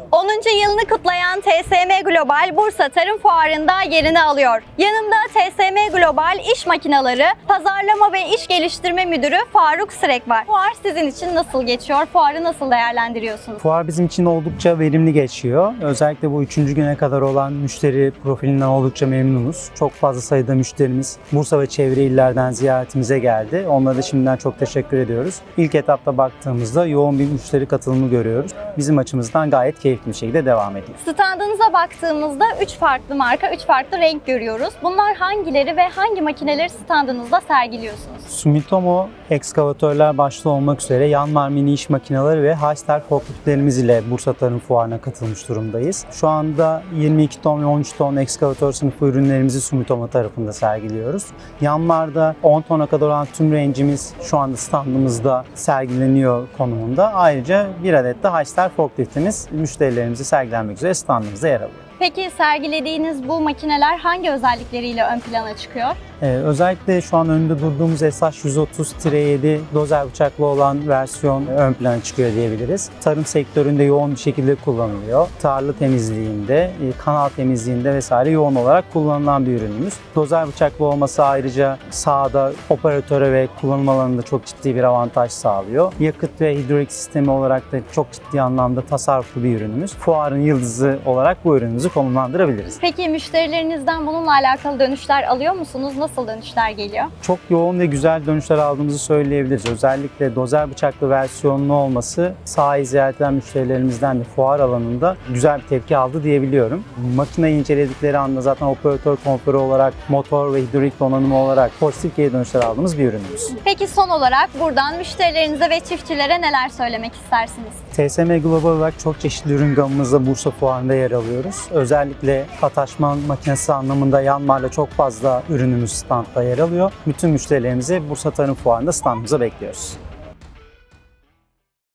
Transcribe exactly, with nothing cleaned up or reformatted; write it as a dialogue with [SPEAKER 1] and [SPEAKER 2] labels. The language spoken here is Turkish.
[SPEAKER 1] onuncu yılını kutlayan T S M Global Bursa Tarım Fuarı'nda yerini alıyor. Yanımda T S M Global İş Makineleri Pazarlama ve İş Geliştirme Müdürü Faruk Sırek var. Fuar sizin için nasıl geçiyor? Fuarı nasıl değerlendiriyorsunuz?
[SPEAKER 2] Fuar bizim için oldukça verimli geçiyor. Özellikle bu üçüncü güne kadar olan müşteri profilinden oldukça memnunuz. Çok fazla sayıda müşterimiz Bursa ve çevre illerden ziyaretimize geldi. Onlara da şimdiden çok teşekkür ediyoruz. İlk etapta baktığımızda yoğun bir müşteri katılımı görüyoruz. Bizim açımızdan gayet keyifli bir şekilde devam ediyor.
[SPEAKER 1] Standınıza baktığımızda üç farklı marka, üç farklı renk görüyoruz. Bunlar hangileri ve hangi makineleri standınızda sergiliyorsunuz?
[SPEAKER 2] Sumitomo ekskavatörler başta olmak üzere Yanmar mini iş makineleri ve Hyster forkliftlerimiz ile Bursa Tarım Fuarı'na katılmış durumdayız. Şu anda yirmi iki ton ve on üç ton ekskavatör sınıfı ürünlerimizi Sumitomo tarafında sergiliyoruz. Yanmar'da on tona kadar olan tüm range'imiz şu anda standımızda sergileniyor konumunda. Ayrıca bir adet de Hyster forkliftimiz müşterilerimize sergilenmek üzere standımızda yer alıyor.
[SPEAKER 1] Peki sergilediğiniz bu makineler hangi özellikleriyle ön plana çıkıyor?
[SPEAKER 2] Ee, özellikle şu an önünde durduğumuz S H yüz otuz yedi dozer bıçaklı olan versiyon ön plana çıkıyor diyebiliriz. Tarım sektöründe yoğun bir şekilde kullanılıyor. Tarla temizliğinde, kanal temizliğinde vesaire yoğun olarak kullanılan bir ürünümüz. Dozer bıçaklı olması ayrıca sahada operatöre ve kullanım alanında çok ciddi bir avantaj sağlıyor. Yakıt ve hidrolik sistemi olarak da çok ciddi anlamda tasarruflu bir ürünümüz. Fuarın yıldızı olarak bu ürünümüzü konumlandırabiliriz.
[SPEAKER 1] Peki müşterilerinizden bununla alakalı dönüşler alıyor musunuz? Nasıl dönüşler geliyor?
[SPEAKER 2] Çok yoğun ve güzel dönüşler aldığımızı söyleyebiliriz. Özellikle dozer bıçaklı versiyonlu olması sahayı ziyaret eden müşterilerimizden de fuar alanında güzel bir tepki aldı diyebiliyorum. Makineyi inceledikleri anda zaten operatör konforu olarak, motor ve hidrolik donanımı olarak pozitif geri dönüşler aldığımız bir ürünümüz.
[SPEAKER 1] Peki son olarak buradan müşterilerinize ve çiftçilere neler söylemek istersiniz?
[SPEAKER 2] T S M Global olarak çok çeşitli ürün gamımızda Bursa Fuarı'nda yer alıyoruz. Özellikle ataşman makinesi anlamında Yanmar'la çok fazla ürünümüz standta yer alıyor. Bütün müşterilerimizi Bursa Tarım Fuarı'nda standımıza bekliyoruz.